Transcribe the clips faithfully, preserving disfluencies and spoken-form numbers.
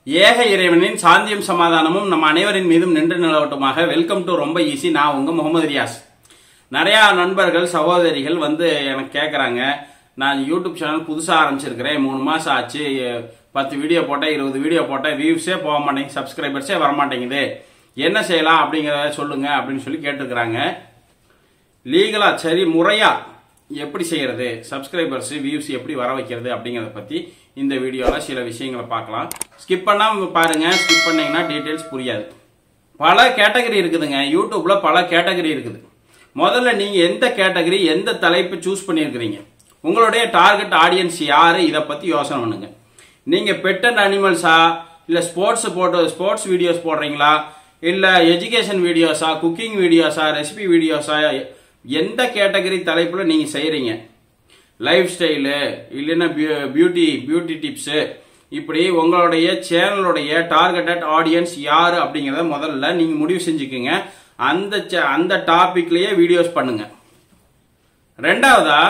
ஏக இறைவனின் சாந்தியும் சமாதானமும் நம் அனைவரின் மீதும் நின்று நிலவட்டுமாக. வெல்கம் டு ரொம்ப ஈஸி. நான் உங்க முகமது ரியாஸ். நிறைய நண்பர்கள் சகோதரிகள் வந்து எனக்கு கேட்கறாங்க, நான் யூடியூப் சேனல் புதுசா ஆரம்பிச்சிருக்கிறேன், மூணு மாசம் ஆச்சு, பத்து வீடியோ போட்டேன், இருபது வீடியோ போட்டேன், வியூஸே போக மாட்டேங்குது, சப்ஸ்கிரைபர்ஸே வரமாட்டேங்குது, என்ன செய்யலாம் அப்படிங்கிறத சொல்லுங்க அப்படின்னு சொல்லி கேட்டுக்கிறாங்க. லீகலா சரி முறையா எப்படி செய்யறது, சப்ஸ்கிரைபர்ஸ் வியூஸ் எப்படி வர வைக்கிறது அப்படிங்கறத பத்தி இந்த வீடியோல சில விஷயங்களை பார்க்கலாம். ஸ்கிப் பண்ணாம பாருங்க, ஸ்கிப் பண்ணீங்கன்னா டீடைல்ஸ் புரியாது. பல கேட்டகரி இருக்குதுங்க யூடியூப்ல, பல கேட்டகரி இருக்குது. முதல்ல நீங்க எந்த கேட்டகரி எந்த தலைப்பு சூஸ் பண்ணிருக்கிறீங்க, உங்களுடைய டார்கெட் ஆடியன்ஸ் யாரு, இதை பத்தி யோசனை பண்ணுங்க. நீங்க பெட் அண்ட் அனிமல்ஸா, இல்ல ஸ்போர்ட்ஸ் போட்டோ ஸ்போர்ட்ஸ் வீடியோஸ் போடுறீங்களா, இல்ல எஜுகேஷன் வீடியோஸா, குக்கிங் வீடியோஸா, ரெசிபி வீடியோஸா, எந்த கேட்டகரி தலைப்புல நீங்க செய்யறீங்க, லைஃப் ஸ்டைலு இல்லைன்னா பியூட்டி பியூட்டி டிப்ஸ், இப்படி உங்களுடைய சேனலுடைய டார்கெட்டட் ஆடியன்ஸ் யாரு அப்படிங்கறத முதல்ல நீங்க முடிவு செஞ்சுக்குங்க. அந்த அந்த டாபிக்லயே வீடியோஸ் பண்ணுங்க. ரெண்டாவதா,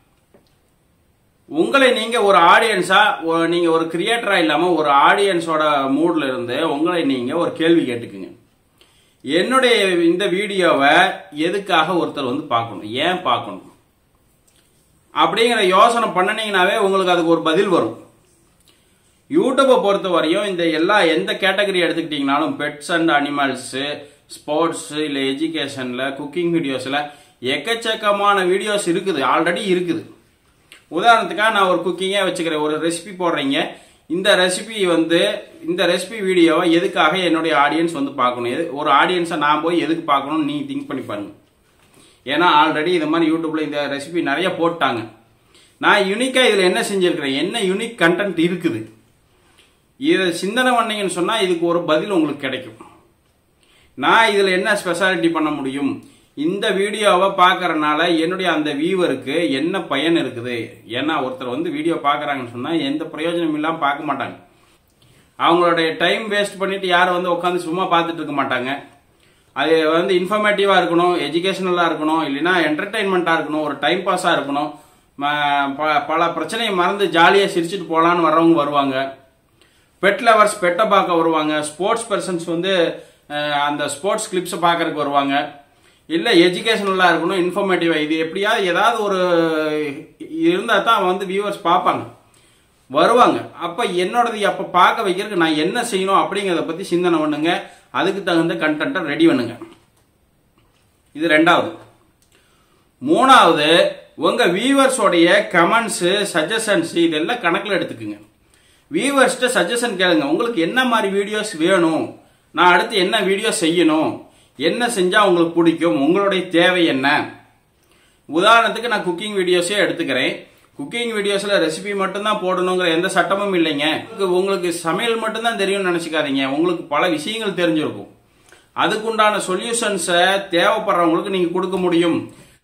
உங்களை நீங்க ஒரு ஆடியன்ஸா, நீங்க ஒரு கிரியேட்டரா இல்லாம ஒரு ஆடியன்ஸோட மூட்ல இருந்து உங்களை நீங்க ஒரு கேள்வி கேட்டுக்குங்க. என்னுடைய இந்த வீடியோவை எதுக்காக ஒருத்தர் வந்து பார்க்கணும், ஏன் பார்க்கணும் அப்படிங்கிற யோசனை பண்ணனீங்கன்னாவே உங்களுக்கு அதுக்கு ஒரு பதில் வரும். யூடியூப்பை பொறுத்த வரையும் இந்த எல்லா எந்த கேட்டகரி எடுத்துக்கிட்டீங்கனாலும், பெட்ஸ் அண்ட் அனிமல்ஸ், ஸ்போர்ட்ஸ், இல்ல எஜுகேஷன்ல, குக்கிங் வீடியோஸ்ல எக்கச்சக்கமான வீடியோஸ் இருக்குது, ஆல்ரெடி இருக்குது. உதாரணத்துக்காக நான் ஒரு குக்கிங்கே வச்சுக்கிறேன். ஒரு ரெசிபி போடுறீங்க, இந்த ரெசிபி வந்து இந்த ரெசிபி வீடியோவை எதுக்காக என்னுடைய ஆடியன்ஸ் வந்து பார்க்கணும், ஒரு ஆடியன்ஸை நான் போய் எதுக்கு பார்க்கணும்னு நீங்க திங்க் பண்ணி பாருங்க. ஏன்னா ஆல்ரெடி இந்த மாதிரி யூடியூப்ல இந்த ரெசிபி நிறைய போட்டாங்க. நான் யூனிக்கா இதுல என்ன செஞ்சிருக்கிறேன், என்ன யூனிக் கண்டென்ட் இருக்குது, இதை சிந்தனை பண்ணீங்கன்னு சொன்னா இதுக்கு ஒரு பதில் உங்களுக்கு கிடைக்கும். நான் இதுல என்ன ஸ்பெஷாலிட்டி பண்ண முடியும், இந்த வீடியோவை பார்க்கறதுனால என்னுடைய அந்த வியூவருக்கு என்ன பயன் இருக்குது. ஏன்னா ஒருத்தர் வந்து வீடியோ பார்க்கறாங்கன்னு சொன்னா எந்த பிரயோஜனம் இல்லாம பார்க்க மாட்டாங்க. அவங்களுடைய டைம் வேஸ்ட் பண்ணிட்டு யாரும் வந்து உட்காந்து சும்மா பார்த்துட்டு இருக்க மாட்டாங்க. அது வந்து இன்ஃபர்மேட்டிவா இருக்கணும், எஜுகேஷனலா இருக்கணும், இல்லைன்னா என்டர்டைன்மெண்டா இருக்கணும், ஒரு டைம் பாஸா இருக்கணும், பல பிரச்சனையை மறந்து ஜாலியா சிரிச்சுட்டு போலான்னு வர்றவங்க வருவாங்க. பெட் லவர்ஸ் பெட்டை பார்க்க வருவாங்க. ஸ்போர்ட்ஸ் பர்சன்ஸ் வந்து அந்த ஸ்போர்ட்ஸ் கிளிப்ஸை பார்க்கறதுக்கு வருவாங்க. இல்ல எஜுகேஷனலா இருக்கணும், இன்ஃபர்மேட்டிவா, இது எப்படியாவது ஏதாவது ஒரு இருந்தா தான் வந்து வியூவர்ஸ் பார்ப்பாங்க, வருவாங்க. அப்ப என்னோடது அப்ப பார்க்க வைக்கிறதுக்கு நான் என்ன செய்யணும் அப்படிங்கறத பத்தி சிந்தனை பண்ணுங்க. அதுக்கு தகுந்த கண்டென்ட்டை ரெடி பண்ணுங்க. இது ரெண்டாவது. மூணாவது, உங்க வியூவர்ஸோடைய கமெண்ட்ஸ், சஜஷன்ஸ் இதெல்லாம் கணக்குல எடுத்துக்குங்க. வியூவர்ஸ்ட சஜஷன் கேளுங்க. உங்களுக்கு என்ன மாதிரி வீடியோஸ் வேணும், நான் அடுத்து என்ன வீடியோ செய்யணும், என்ன செஞ்சா உங்களுக்கு பிடிக்கும், உங்களுடைய தேவை என்ன. உதாரணத்துக்கு நான் குக்கிங் வீடியோஸே எடுத்துக்கிறேன். குக்கிங் வீடியோஸ்ல ரெசிபி மட்டும்தான் போடணுங்கிற எந்த சட்டமும் இல்லைங்க. உங்களுக்கு சமையல் மட்டும்தான் தெரியும்னு நினைச்சுக்காதீங்க, உங்களுக்கு பல விஷயங்கள் தெரிஞ்சிருக்கும். அதுக்குண்டான சொல்யூஷன்ஸை தேவைப்படுறவங்களுக்கு நீங்க கொடுக்க முடியும்.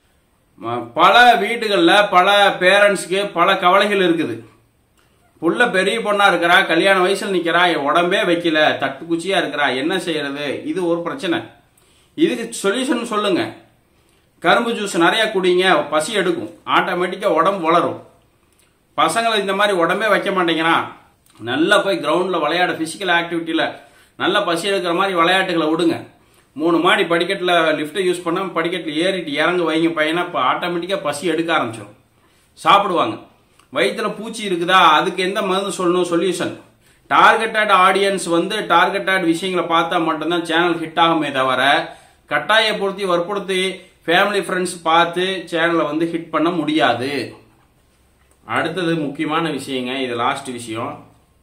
பல வீடுகளில் பல பேரண்ட்ஸ்க்கு பல கவலைகள் இருக்குது. புள்ள பெரிய பொண்ணா இருக்கிறா, கல்யாண வயசுல நிக்கிறா, உடம்பே வைக்கல, தட்டு குச்சியா இருக்கிறா, என்ன செய்யறது, இது ஒரு பிரச்சனை. இதுக்கு சொல்யூஷன் சொல்லுங்க. கரும்பு ஜூஸ் நிறைய குடிங்க, பசி எடுக்கும், ஆட்டோமேட்டிக்கா உடம்பு வளரும். பசங்களை இந்த மாதிரி உடம்பே வைக்க மாட்டேங்கிறான், நல்லா போய் கிரவுண்ட்ல விளையாட, பிசிக்கல் ஆக்டிவிட்டியில நல்லா பசி எடுக்கிற மாதிரி விளையாட்டுகளை விடுங்க. மூணு மாடி படிக்கட்டுல லிப்ட் யூஸ் பண்ண படிக்கட்டுல ஏறிட்டு இறங்க வைங்க பையனா, இப்போ ஆட்டோமேட்டிக்கா பசி எடுக்க ஆரம்பிச்சிடும், சாப்பிடுவாங்க. வயிற்றுல பூச்சி இருக்குதா, அதுக்கு எந்த மருந்து சொல்லணும், சொல்யூஷன். டார்கெட்டட் ஆடியன்ஸ் வந்து டார்கெட்டட் விஷயங்களை பார்த்தா மட்டும்தான் சேனல் ஹிட் ஆகுமே தவிர, கட்டாயப்படுத்தி வற்புறுத்தி ஃபேமிலி ஃப்ரெண்ட்ஸ் பார்த்து சேனலை வந்து ஹிட் பண்ண முடியாது. அடுத்தது முக்கியமான விஷயங்க, இது லாஸ்ட் விஷயம்.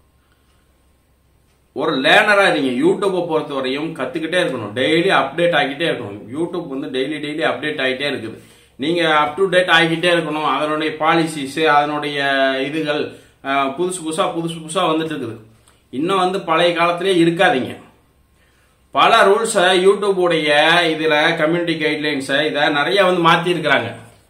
ஒரு லேர்னரா இருங்க. யூடியூப்பை பொறுத்த வரையும் கத்துக்கிட்டே இருக்கணும், டெய்லி அப்டேட் ஆகிட்டே இருக்கணும். யூடியூப் வந்து டெய்லி டெய்லி அப்டேட் ஆகிட்டே இருக்குது. நீங்க அப் டு டேட் ஆகிக்கிட்டே இருக்கணும். அதனுடைய பாலிசிஸ், அதனுடைய இதுகள் புதுசு புதுசா புதுசு புதுசா வந்துட்டு இருக்குது. இன்னும் வந்து பழைய காலத்திலே இருக்காதீங்க. பல ரூல்ஸ் யூடியூப் உடைய இதுல கம்யூனிட்டி கைட்லைன்ஸ் இதை நிறைய வந்து மாத்தி இருக்கிறாங்க.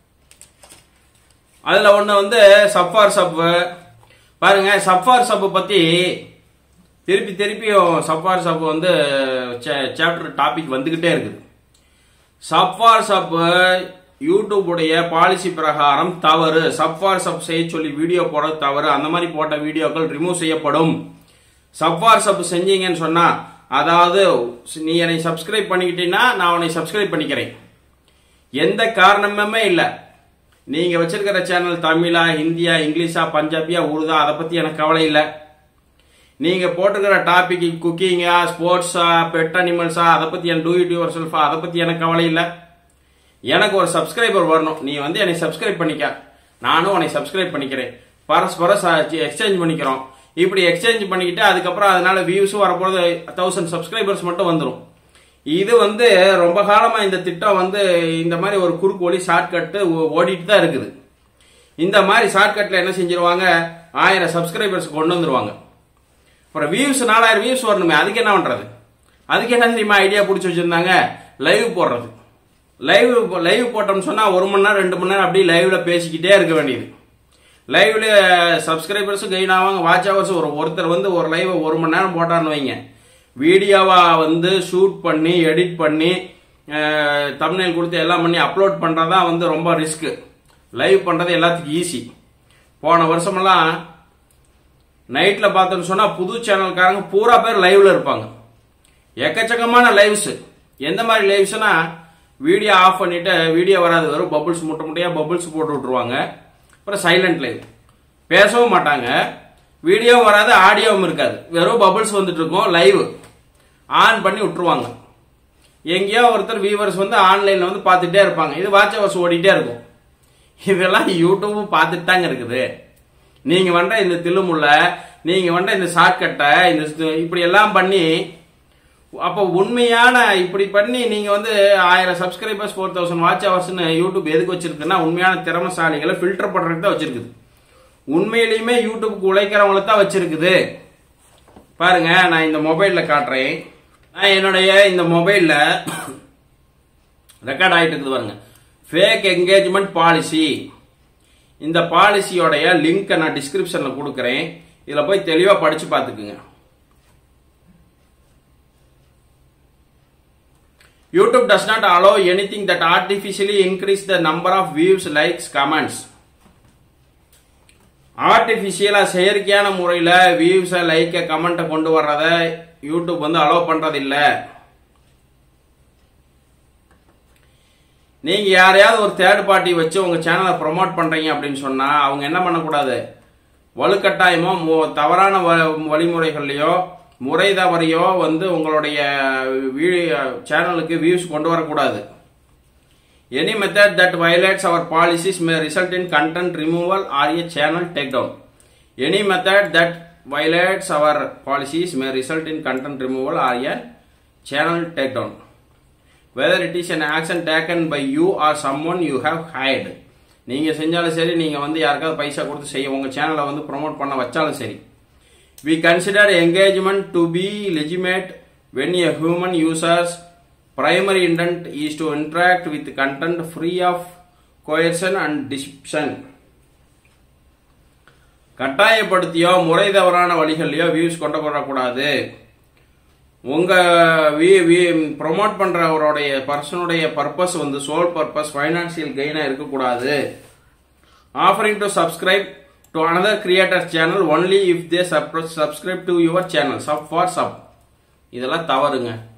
அதுல ஒண்ணு வந்து சப்ஃபார் சப் பாருங்க. சப்ஃபார் சப் பத்தி திருப்பி திருப்பியும் சப்ஃபார் சப் வந்து சாப்டர் டாபிக் வந்துகிட்டே இருக்குது. சப்ஃபார் சப் யூடியூப் உடைய பாலிசி பிரகாரம் தவறு. சப்ஃபார் சப் செய்ய சொல்லி வீடியோ போட தவறு. அந்த மாதிரி போட்ட வீடியோக்கள் ரிமூவ் செய்யப்படும். சப் ஃபார் சப் செஞ்சீங்கன்னு சொன்னா, அதாவது நீ என்னை சப்ஸ்கிரைப் பண்ணிக்கிட்டீங்கன்னா நான் உன்னை சப்ஸ்கிரைப் பண்ணிக்கிறேன். எந்த காரணமுமே இல்லை. நீங்க வச்சிருக்கிற சேனல் தமிழா, ஹிந்தியா, இங்கிலீஷா, பஞ்சாபியா, உருதா, அதை பத்தி எனக்கு கவலை இல்லை. நீங்க போட்டுக்கிற டாபிக் குக்கிங்கா, ஸ்போர்ட்ஸா, பெட் அனிமல்ஸா, அதை பத்தி என் டூ இட் யுவர் செல்ஃபா, அதை பத்தி எனக்கு கவலை இல்லை. எனக்கு ஒரு சப்ஸ்கிரைபர் வரணும். நீ வந்து என்னை சப்ஸ்கிரைப் பண்ணிக்க, நானும் உன்னை சப்ஸ்கிரைப் பண்ணிக்கிறேன். பரஸ்பர எக்ஸ்சேஞ்ச் பண்ணிக்கிறோம். இப்படி எக்ஸ்சேஞ்ச் பண்ணிக்கிட்டு அதுக்கப்புறம் அதனால வியூஸும் வரப்போது தௌசண்ட் சப்ஸ்கிரைபர்ஸ் மட்டும் வந்துடும். இது வந்து ரொம்ப காலமா இந்த திட்டம் வந்து இந்த மாதிரி ஒரு குறுக்கு வழி ஷார்ட்கட் ஓடிட்டு தான் இருக்குது. இந்த மாதிரி ஷார்ட்கட்ல என்ன செஞ்சிருவாங்க, ஆயிரம் சப்ஸ்கிரைபர்ஸ் கொண்டு வந்துருவாங்க. அப்புறம் வியூஸ் நாலாயிரம் வியூஸ் வரணுமே, அதுக்கு என்ன பண்றது? அதுக்கு என்ன தெரியுமா ஐடியா பிடிச்சி வச்சிருந்தாங்க, லைவ் போடுறது. லைவ் லைவ் போட்டோம்னு சொன்னா ஒரு மணி நேரம் ரெண்டு மணி நேரம் அப்படி லைவ்ல பேசிக்கிட்டே இருக்க வேண்டியது. லைவ்ல சப்ஸ்கிரைபர்ஸும் கெயின் ஆவாங்க, வாட்ச் ஹவர்ஸ். ஒரு ஒருத்தர் வந்து ஒரு லைவ் ஒரு மணி நேரம் போட்டான்னு வைங்க, வீடியோவா வந்து ஷூட் பண்ணி எடிட் பண்ணி தம்ப்நெயில் கொடுத்து எல்லாம் பண்ணி அப்லோட் பண்றதா வந்து ரொம்ப ரிஸ்க். லைவ் பண்றது எல்லாத்துக்கும் ஈஸி. போன வருஷமெல்லாம் நைட்ல பார்த்தோம்னு சொன்னா புது சேனல்காரங்க பூரா பேர் லைவ்ல இருப்பாங்க. எக்கச்சக்கமான லைவ்ஸ். எந்த மாதிரி லைவ்ஸ்னா, வீடியோ ஆஃப் பண்ணிட்டு வீடியோ வராது, வெறும் பபுள்ஸ் முட்டை முட்டையா பபுள்ஸ் போட்டு விட்டுருவாங்க. அப்புறம் சைலண்ட் லைவ், பேசவும் மாட்டாங்க, வீடியோவும் வராது, ஆடியோவும் இருக்காது, வெறும் பபுள்ஸ் வந்துட்டு இருக்கும். லைவ் ஆன் பண்ணி விட்டுருவாங்க. எங்கேயோ ஒருத்தர் வியூவர்ஸ் வந்து ஆன்லைன்ல வந்து பார்த்துட்டே இருப்பாங்க. இது வாட்ச் ஹவர்ஸ் ஓடிட்டே இருக்கும். இதெல்லாம் யூடியூப் பார்த்துட்டு தாங்க இருக்குது. நீங்க வந்த இந்த தில்லுமுள்ள, நீங்க வந்த இந்த ஷார்ட்கட்டை இந்த இப்படி எல்லாம் பண்ணி, அப்போ உண்மையான இப்படி பண்ணி நீங்க வந்து ஆயிரம் சப்ஸ்கிரைபர்ஸ் ஃபோர் தௌசண்ட் வாட்ச் ஹவர்ஸ்னு யூடியூப் எதுக்கு வச்சிருக்குன்னா, உண்மையான திறமைசாலிகளை ஃபில்டர் பண்றதுக்கு தான் வச்சிருக்குது. உண்மையிலுமே யூடியூப்க்கு உழைக்கிறவங்களை தான் வச்சிருக்குது. பாருங்க, நான் இந்த மொபைல்ல காட்டுறேன். நான் என்னுடைய இந்த மொபைல்ல ரெக்கார்ட் ஆயிட்டு இருக்குது பாருங்க, ஃபேக் என்கேஜ்மெண்ட் பாலிசி. இந்த பாலிசியோடைய லிங்க் நான் டிஸ்கிரிப்ஷன்ல கொடுக்கிறேன். இதுல போய் தெளிவா படிச்சு பார்த்துக்குங்க. YouTube does not allow anything that artificially increase the number of views, likes, comments. ஆர்டிபிஷியலா செயற்கையான முறையில வியூஸ், லைக், கமெண்ட் கொண்டு வர்றத யூடியூப் வந்து அலோவ் பண்றது இல்ல. நீங்க யாரையாவது ஒரு தேர்ட் பார்ட்டி வச்சு உங்க சேனலை ப்ரொமோட் பண்றீங்க அப்படின்னு சொன்னா, அவங்க என்ன பண்ணக்கூடாது, வலுக்கட்டாயமோ தவறான வழிமுறைகள்லயோ முறை தவறையோ வந்து உங்களுடைய சேனலுக்கு வியூஸ் கொண்டு வரக்கூடாது. Any method that violates our policies may result in content removal or a channel takedown. Any method that violates our policies may result in content removal or a channel takedown. Whether it is an action taken by you or someone you have hired. நீங்க செஞ்சாலும் சரி, நீங்க வந்து யாருக்காவது பைசா கொடுத்து செய்ய உங்க சேனலை வந்து ப்ரோமோட் பண்ண வச்சாலும் சரி. We consider engagement to be legitimate when a human user's primary intent is to interact with content free of coercion and deception. கட்டாயப்படுத்தியோ முறை தவறான வழிகளையோ வியூஸ் கொண்டு வரக்கூடாது. உங்க ப்ரொமோட் பண்றவருடைய பர்சனுடைய பர்பஸ் வந்து சோல் பர்பஸ் ஃபைனான்சியல் கெயினா இருக்கக்கூடாது. Offering to subscribe to another creator's channel only if they subscribe to your channel. Sub for sub. இதெல்லாம் தவறுங்க.